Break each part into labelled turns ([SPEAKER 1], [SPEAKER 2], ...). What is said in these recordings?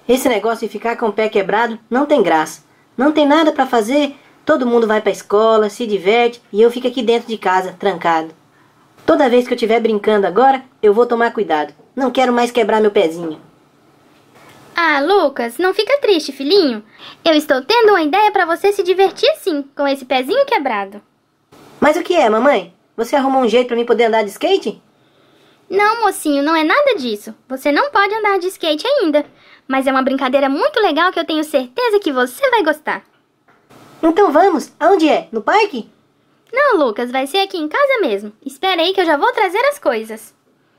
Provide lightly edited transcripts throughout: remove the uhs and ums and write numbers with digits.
[SPEAKER 1] Esse negócio de ficar com o pé quebrado não tem graça. Não tem nada pra fazer, todo mundo vai pra escola, se diverte e eu fico aqui dentro de casa, trancado. Toda vez que eu estiver brincando agora, eu vou tomar cuidado. Não quero mais quebrar meu pezinho.
[SPEAKER 2] Ah, Lucas, não fica triste, filhinho. Eu estou tendo uma ideia pra você se divertir sim, com esse pezinho quebrado.
[SPEAKER 1] Mas o que é, mamãe? Você arrumou um jeito pra mim poder andar de skate?
[SPEAKER 2] Não, mocinho, não é nada disso. Você não pode andar de skate ainda. Mas é uma brincadeira muito legal que eu tenho certeza que você vai gostar.
[SPEAKER 1] Então vamos. Aonde é? No parque?
[SPEAKER 2] Não, Lucas, vai ser aqui em casa mesmo. Espera aí que eu já vou trazer as coisas.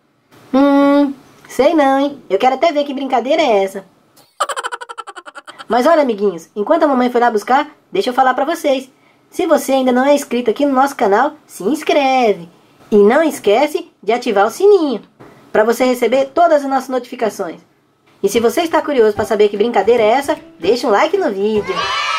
[SPEAKER 1] Sei não, hein? Eu quero até ver que brincadeira é essa. Mas olha, amiguinhos, enquanto a mamãe foi lá buscar, deixa eu falar pra vocês. Se você ainda não é inscrito aqui no nosso canal, se inscreve. E não esquece de ativar o sininho, para você receber todas as nossas notificações. E se você está curioso para saber que brincadeira é essa, deixa um like no vídeo.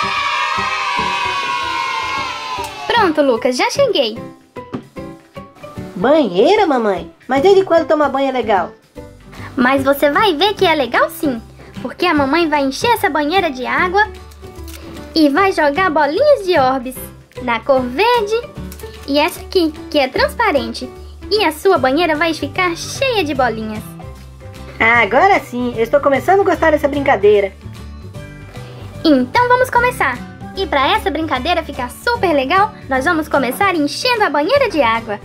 [SPEAKER 2] Pronto, Lucas, já cheguei.
[SPEAKER 1] Banheira, mamãe? Mas desde quando tomar banho é legal?
[SPEAKER 2] Mas você vai ver que é legal sim, porque a mamãe vai encher essa banheira de água e vai jogar bolinhas de Orbis na cor verde e essa aqui, que é transparente. E a sua banheira vai ficar cheia de bolinhas.
[SPEAKER 1] Ah, agora sim, eu estou começando a gostar dessa brincadeira.
[SPEAKER 2] Então vamos começar. E para essa brincadeira ficar super legal, nós vamos começar enchendo a banheira de água.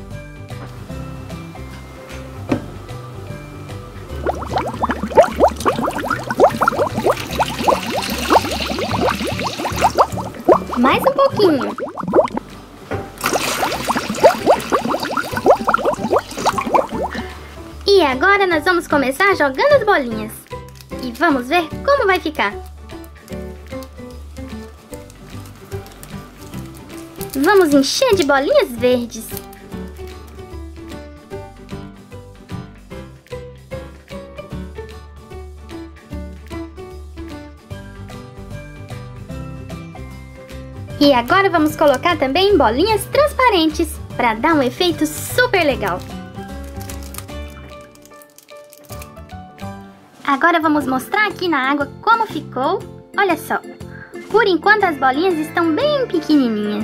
[SPEAKER 2] Mais um pouquinho. E agora nós vamos começar jogando as bolinhas. E vamos ver como vai ficar. Vamos encher de bolinhas verdes. E agora vamos colocar também bolinhas transparentes para dar um efeito super legal. Agora vamos mostrar aqui na água como ficou. Olha só. Por enquanto as bolinhas estão bem pequenininhas.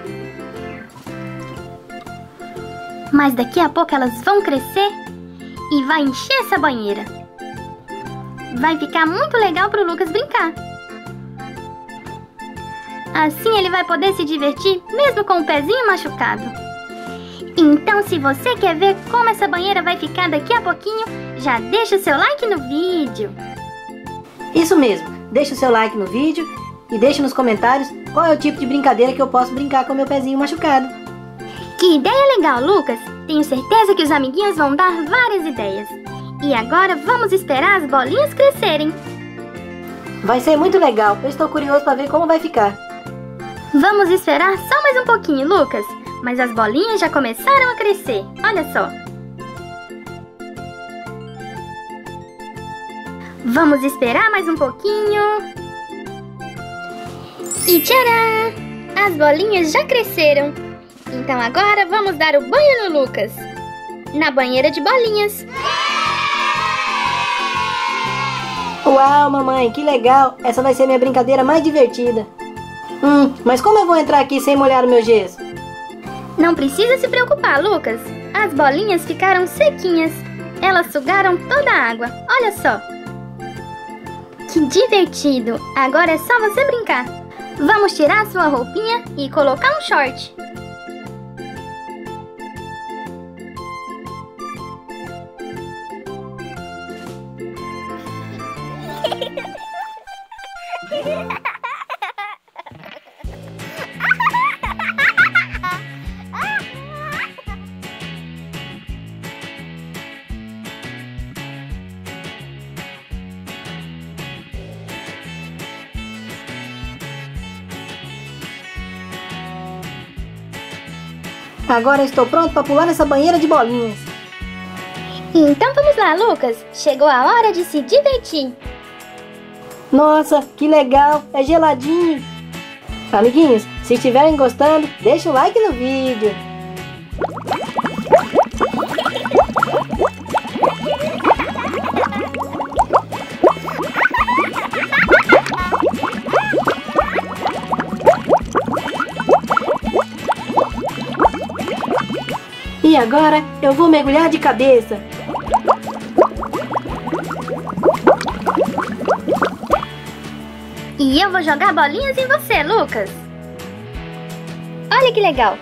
[SPEAKER 2] Mas daqui a pouco elas vão crescer e vai encher essa banheira. Vai ficar muito legal para o Lucas brincar. Assim ele vai poder se divertir mesmo com o pezinho machucado. Então se você quer ver como essa banheira vai ficar daqui a pouquinho, já deixa o seu like no vídeo.
[SPEAKER 1] Isso mesmo, deixa o seu like no vídeo e deixa nos comentários qual é o tipo de brincadeira que eu posso brincar com meu pezinho machucado.
[SPEAKER 2] Que ideia legal, Lucas! Tenho certeza que os amiguinhos vão dar várias ideias. E agora vamos esperar as bolinhas crescerem.
[SPEAKER 1] Vai ser muito legal, eu estou curioso para ver como vai ficar.
[SPEAKER 2] Vamos esperar só mais um pouquinho, Lucas. Mas as bolinhas já começaram a crescer, olha só. Vamos esperar mais um pouquinho. E tcharam! As bolinhas já cresceram. Então agora vamos dar o banho no Lucas. Na banheira de bolinhas.
[SPEAKER 1] Uau, mamãe, que legal! Essa vai ser minha brincadeira mais divertida. Mas como eu vou entrar aqui sem molhar o meu gesso?
[SPEAKER 2] Não precisa se preocupar, Lucas. As bolinhas ficaram sequinhas. Elas sugaram toda a água. Olha só. Que divertido. Agora é só você brincar. Vamos tirar a sua roupinha e colocar um short.
[SPEAKER 1] Agora eu estou pronto para pular nessa banheira de bolinhas.
[SPEAKER 2] Então vamos lá, Lucas. Chegou a hora de se divertir.
[SPEAKER 1] Nossa, que legal! É geladinho! Amiguinhos, se estiverem gostando, deixa o like no vídeo. E agora eu vou mergulhar de cabeça.
[SPEAKER 2] E eu vou jogar bolinhas em você, Lucas. Olha que legal.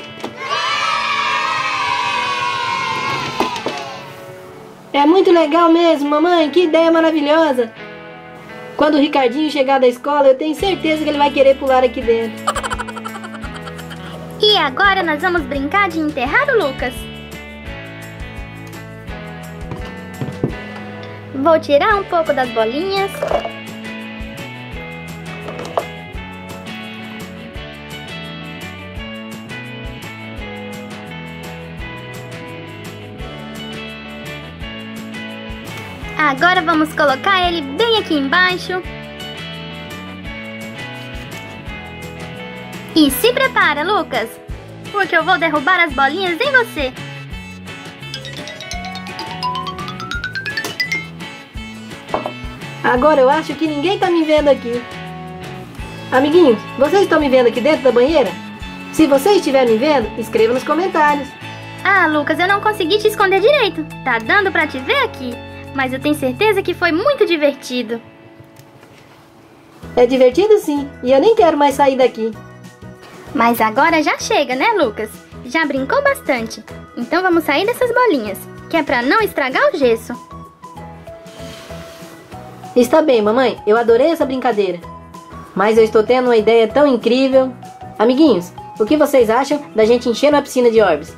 [SPEAKER 1] É muito legal mesmo, mamãe. Que ideia maravilhosa. Quando o Ricardinho chegar da escola, eu tenho certeza que ele vai querer pular aqui dentro.
[SPEAKER 2] E agora nós vamos brincar de enterrar o Lucas. Vou tirar um pouco das bolinhas. Agora vamos colocar ele bem aqui embaixo. E se prepara, Lucas, porque eu vou derrubar as bolinhas em você.
[SPEAKER 1] Agora eu acho que ninguém tá me vendo aqui. Amiguinhos, vocês estão me vendo aqui dentro da banheira? Se você estiver me vendo, escreva nos comentários.
[SPEAKER 2] Ah, Lucas, eu não consegui te esconder direito. Tá dando pra te ver aqui, mas eu tenho certeza que foi muito divertido.
[SPEAKER 1] É divertido sim, e eu nem quero mais sair daqui.
[SPEAKER 2] Mas agora já chega, né, Lucas? Já brincou bastante. Então vamos sair dessas bolinhas, que é pra não estragar o gesso.
[SPEAKER 1] Está bem, mamãe, eu adorei essa brincadeira. Mas eu estou tendo uma ideia tão incrível. Amiguinhos, o que vocês acham da gente encher uma piscina de orbes?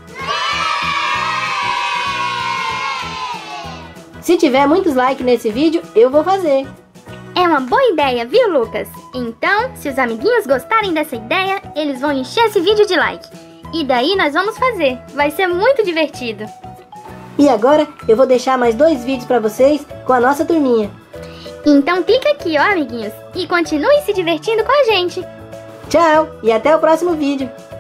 [SPEAKER 1] Se tiver muitos likes nesse vídeo, eu vou fazer.
[SPEAKER 2] É uma boa ideia, viu, Lucas? Então, se os amiguinhos gostarem dessa ideia, eles vão encher esse vídeo de like. E daí nós vamos fazer. Vai ser muito divertido.
[SPEAKER 1] E agora eu vou deixar mais 2 vídeos pra vocês com a nossa turminha.
[SPEAKER 2] Então clica aqui, ó, amiguinhos, e continue se divertindo com a gente.
[SPEAKER 1] Tchau e até o próximo vídeo.